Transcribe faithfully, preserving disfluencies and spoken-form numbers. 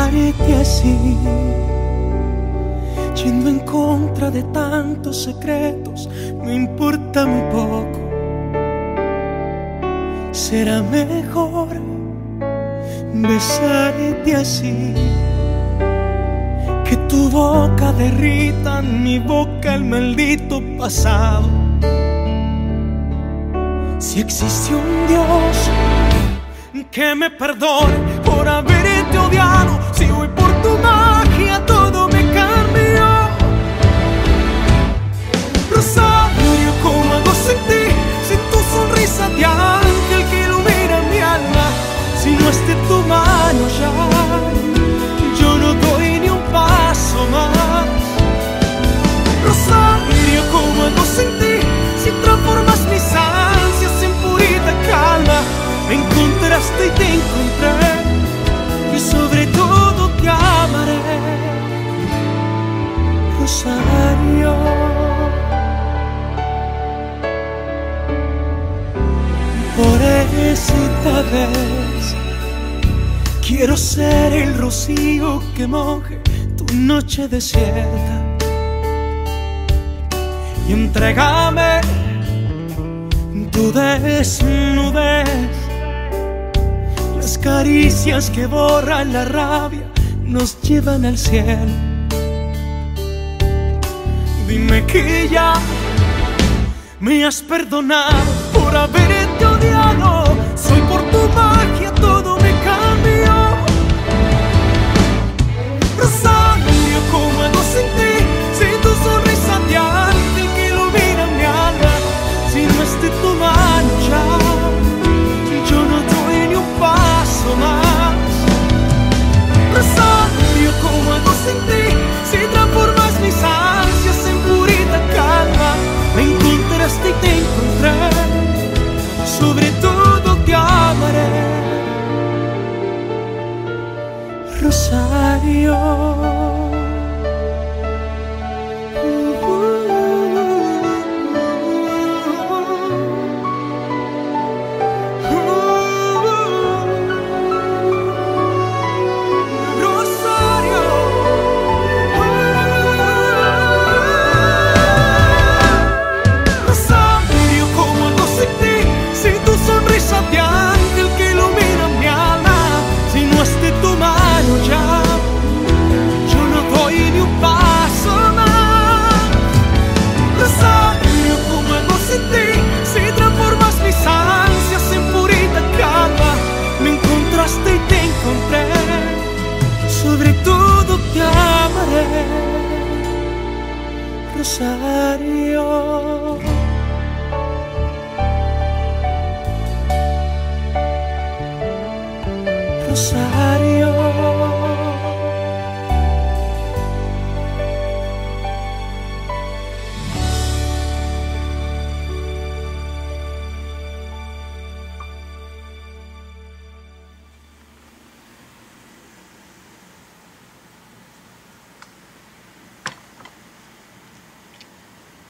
besarte así, yendo en contra de tantos secretos, me importa muy poco. Será mejor besarte así, que tu boca derrita en mi boca el maldito pasado. Si existe un Dios, que me perdone por haberte odiado. Si hoy por tu magia todo me cambió. Rosario, ¿cómo hago sin ti? Sin tu sonrisa de ángel que ilumina mi alma. Si no esté tu mano ya, yo no doy ni un paso más. Rosario, ¿cómo hago sin ti? Si transformas mis ansias en purita calma. Me encontraste y te encontré, y sobre todo te amaré, Rosario. Por esta vez quiero ser el rocío que moje tu noche desierta, y entrégame tu desnudez, las caricias que borran la rabia nos llevan al cielo. Dime que ya me has perdonado por haberte odiado. Soy por tu magia, todo me cambió. Rosario, ¿cómo hago sin ti? Sin tu sonrisa de ángel que ilumina mi alma. Si no esté tu mano ya, yo no doy ni un paso más. Rosario, ¿cómo hago sin ti? Si transformas mis ansias en purita calma. Me encontraste y te encontré, sobre todo te amaré, Rosario. Sonrisa de